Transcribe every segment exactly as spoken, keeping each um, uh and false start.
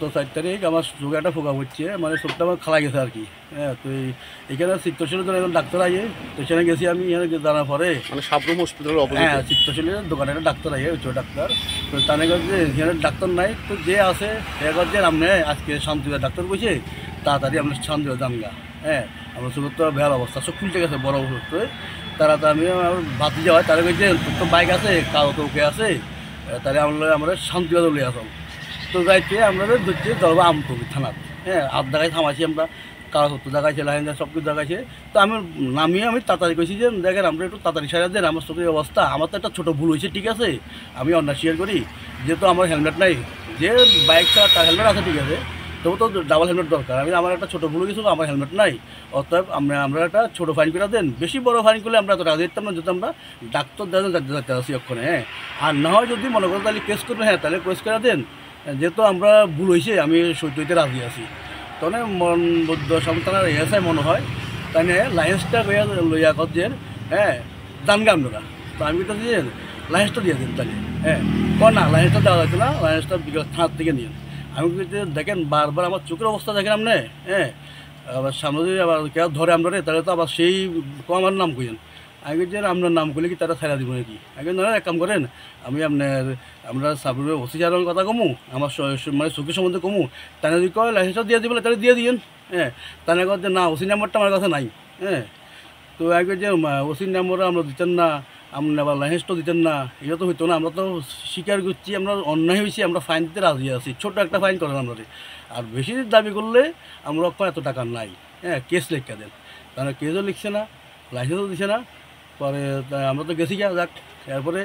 গত চার তারিখ আমার চোখে একটা ফোকা হচ্ছে, মানে চোখটা আমার খালা গেছে আর কি। হ্যাঁ, তো এখানে চিত্তশীলের জন্য একজন ডাক্তার আইয়ে, তো সেখানে গেছি আমি। এখানে জানার পরে মানে সাবরুম হসপিটাল, হ্যাঁ চিত্তশীলের দোকানে একটা ডাক্তার আইয়ে, ছোটো ডাক্তার। তো তাদের কাছে এখানে ডাক্তার নাই, তো যে আছে সে কাছে আপনি আজকে শান্তিবার ডাক্তার বসে তাড়াতাড়ি আপনার শান্তিবার জানগা। হ্যাঁ, আমার চোখের তো বেহাল অবস্থা, সব খুলতে গেছে বড় অবস্থা। তারা তো আমি ভাতি যাওয়ায় তারা বলছে তোর তো বাইক আছে, কাগজ তো ওকে আছে, তাহলে আমরা আমরা শান্তিবাদ লিয়ে আসলাম। তো যাইতে আমরা ধরছি ধরবো আমতলি থানার। হ্যাঁ, আধ জায়গায় থামাইছি আমরা, কাগজপত্র দেখাইছে, লাইনটা সব কিছু দেখাইছে। তো আমি নামিয়ে আমি তাড়াতাড়ি কইছি যে দেখেন আমরা একটু তাড়াতাড়ি সারা দেন, আমার চোখের অবস্থা, আমার তো একটা ছোটো ভুল হয়েছে, ঠিক আছে আমি অন্য শেয়ার করি, যেহেতু আমার হেলমেট নাই, যে বাইক চালা তার হেলমেট আছে ঠিক আছে, তবু তো ডাবল হেলমেট দরকার। আমি আমার একটা ছোটো ভুল গেছিলো, আমার হেলমেট নাই, অতএব আমরা আমরা একটা ছোটো ফাইন করে দেন। বেশি বড় ফাইন করলে আমরা তো টাকা দিতাম না, যেহেতু আমরা ডাক্তার দেওয়া যাতে যাতে আসি ওখানে। হ্যাঁ, আর না হয় যদি মনে করেন তাহলে কেস করবে, হ্যাঁ তাহলে কেস করে দেন, যেহেতু আমরা ভুল হয়েছে আমি সইতে হইতে রাজি আছি। তখন মন বৌদ্ধ সন্তানের এএসআই মনে হয় তাই লাইসেন্সটা লইয়া লইয়া করছেন। হ্যাঁ, জানগা আপনারা, তো আমি তো দিয়ে লাইসেন্সটা দিয়ে দিন তাহলে। হ্যাঁ, কর না লাইসেন্সটা দেওয়া যাচ্ছে না, লাইসেন্সটা বিকেল থানার থেকে নিন। আমি কিন্তু দেখেন বারবার আমার চোখের অবস্থা দেখেন আপনি। হ্যাঁ, আবার সামনে যদি আবার কেউ ধরে আমরা তাহলে তো আবার সেই আমার নাম কইেন। আমি বলছি আপনার নাম করলে কি তারা ছাড়া দিব নাকি? আগে নয় এক কাম করেন, আমি আপনার আমরা সাবরুমের ওসি সাহেবের কথা কমু, আমার মানে চোখের সম্বন্ধে কমু, তাহলে যদি কয় লাইসেন্সটা দিয়ে দিবেন তাহলে দিয়ে দিন। হ্যাঁ, তাহলে কথা না ওসি নাম্বারটা আমার কাছে নাই। হ্যাঁ, তো আগে যে ওসির নাম্বারও আমরা দিতেন না, আপনি আবার লাইসেন্সটাও দিতেন না, এটা তো হইতো না। আমরা তো স্বীকার করছি আমরা অন্যায় হয়েছি, আমরা ফাইন দিতে রাজি আছি, ছোটো একটা ফাইন করেন আমরা। আর বেশি দাবি করলে আমরা এত টাকা নাই। হ্যাঁ, কেস লিখে দেন, তাহলে কেসও লিখছে না, লাইসেন্সও দিচ্ছে না। পরে আমরা তো গেছি গিয়া যাক, এরপরে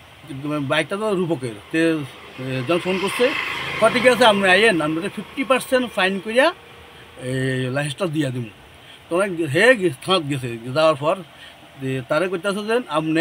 বাইকটা তো রূপকের, তে যখন ফোন করছে ঠিক আছে আপনি আইয়েন, আমরা ফিফটি পার্সেন্ট ফাইন করিয়া এই লাইসেন্সটা দিয়ে দিব। তো অনেক হে থানাত গেছে, যাওয়ার পর তারা করতেছে যে আপনি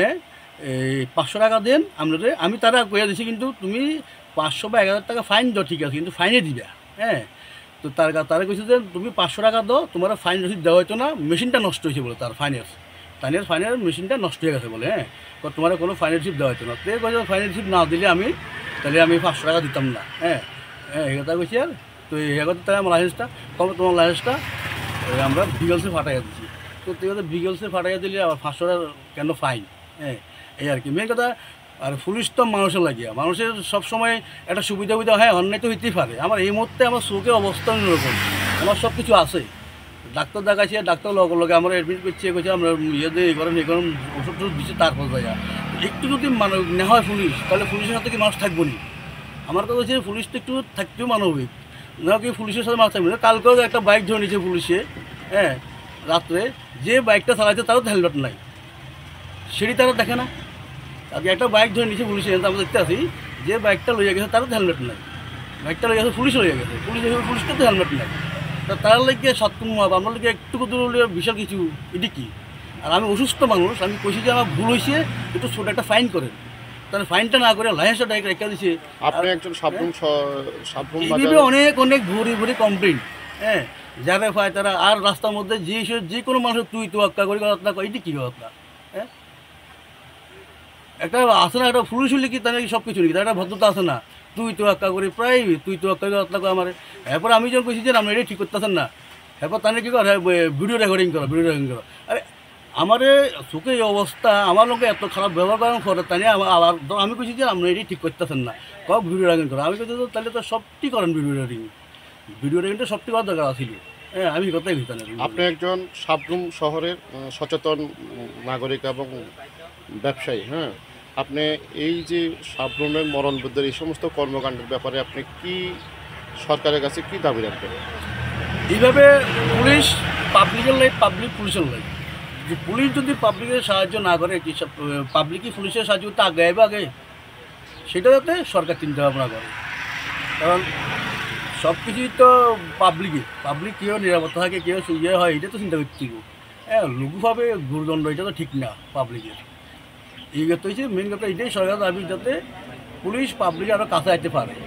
এই পাঁচশো টাকা দেন আপনাদের। আমি তারা কইয়া দিছি কিন্তু তুমি পাঁচশো বা এক হাজার টাকা ফাইন দাও, ঠিক আছে, কিন্তু ফাইনে দিবা। হ্যাঁ, তো তার তারা কইছে যে তুমি পাঁচশো টাকা দাও, তোমার ফাইন রসিদ দেওয়া হতো না, মেশিনটা নষ্ট হয়েছে বলে, তার ফাইন্যান্স তাইনের ফাইনের মেশিনটা নষ্ট হয়ে গেছে বলে। হ্যাঁ, তো তোমার কোনো ফাইনের রিসিপ্ট দেওয়া হতো না। তো কয়েছে ফাইনের রিসিপ্ট না দিলে আমি তাহলে আমি পাঁচশো টাকা দিতাম না। হ্যাঁ হ্যাঁ, এই কথা কইছি। আর তো এই কথা তাই আমার লাইসেন্সটা কম, তোমার লাইসেন্সটা আমরা বিগলসে ফাটাইয়া দিচ্ছি। তো তুই কথা বিগলসে ফাটাইয়া দিলে আবার পাঁচশো টাকা কেন ফাইন? হ্যাঁ, এই আর কি মেন কথা। আর পুলিশ তো মানুষের লাগিয়া, মানুষের সবসময় একটা সুবিধা সুবিধা হয়, অন্যায় তো হইতেই পারে। আমার এই মুহূর্তে আমার চোখের অবস্থা অন্যরকম, আমার সব কিছু আছে, ডাক্তার দেখাইছে, ডাক্তার লগে লগে আমরা অ্যাডমিট করছি, কইছে আমরা ইয়ে দিয়ে এই করেন এই করেন ওষুধ টষুধ দিচ্ছে। তারপর জায়গা একটু যদি মানে না হয় পুলিশ, তাহলে পুলিশের সাথে কি মানুষ থাকবো না? আমার কথা হচ্ছে পুলিশ তো একটু থাকতেও মানবিক না, কি পুলিশের সাথে মানুষ থাকবে না? কালকেও একটা বাইক ধরে নিয়েছে পুলিশে। হ্যাঁ, রাত্রে যে বাইকটা চালাইছে তারও তো হেলমেট নাই, সেটি তারা দেখে না। আজকে একটা বাইক ধরে নিয়েছে পুলিশে, আমরা দেখতে আসি যে বাইকটা লইয়া গেছে তারও তো হেলমেট নাই, বাইকটা লইয়া গেছে পুলিশ লইয়া গেছে, পুলিশ পুলিশটা তো হেলমেট নাই। তা তার লাগে সৎকর্ম হবে, আমার লাগে একটু দূর হলে বিশাল কিছু, এটি কি? আর আমি অসুস্থ মানুষ, আমি কইছি যে আমার ভুল হয়েছে, একটু ছোটো একটা ফাইন করেন। তাহলে ফাইনটা না করে লাইসেন্সটা ডাইরেক্ট রেখে দিছে। আপনি একজন সাবরুম সাবরুম এইভাবে অনেক অনেক ভরি ভরি কমপ্লেন। হ্যাঁ, যারা পায় তারা আর রাস্তার মধ্যে যে যে কোনো মানুষের তুই তো আক্কা করি কথা কয়, এটি কী কথা? হ্যাঁ, একটা আছে না, একটা পুলিশ হলে কি তাহলে সব কিছু নাকি? তার একটা ভদ্রতা আছে না, তুই তো আক্কা করি প্রায় তুই তো আক্কা কথা কয় আমার। এরপর আমি যখন কইছি যে আপনি এটা ঠিক করতেছেন না, এরপর তাহলে কী করে ভিডিও রেকর্ডিং করো, ভিডিও রেকর্ডিং করো। আরে আমার চোখে এই অবস্থা, আমার লোকে এত খারাপ ব্যবহার করার পরে তাই আবার আমি কইছি যে আপনি এটি ঠিক করতেছেন না, কক ভিডিও রেকর্ডিং করো। আমি কইছি তাহলে তো সবটি করেন ভিডিও রেকর্ডিং, ভিডিও রেকর্ডিংটা সবটি করার দরকার ছিল। হ্যাঁ, আমি কথাই বুঝতাম না। আপনি একজন সাবরুম শহরের সচেতন নাগরিক এবং ব্যবসায়ী। হ্যাঁ, আপনি এই যে সাবরুমের মরণবুদ্ধের এই সমস্ত কর্মকাণ্ডের ব্যাপারে আপনি কি সরকারের কাছে কি দাবি রাখবেন? এইভাবে পুলিশ পাবলিকের লাই, পাবলিক পুলিশের লাই, যে পুলিশ যদি পাবলিকের সাহায্য না করে, কি সব পাবলিকই পুলিশের সাহায্য করতে আগে আইবে আগে, সেটা যাতে সরকার চিন্তা ভাবনা করে। কারণ সব কিছুই তো পাবলিকই, পাবলিক কেউ নিরাপত্তা থাকে, কেউ ইয়ে হয়, এটা তো চিন্তা করতে। হ্যাঁ, লঘুভাবে গুরুদণ্ড এটা তো ঠিক না পাবলিকের। এই কথা হচ্ছে মেন কথা, এটাই সরকার দাবি যাতে পুলিশ পাবলিক আরও কাছে আসতে পারে।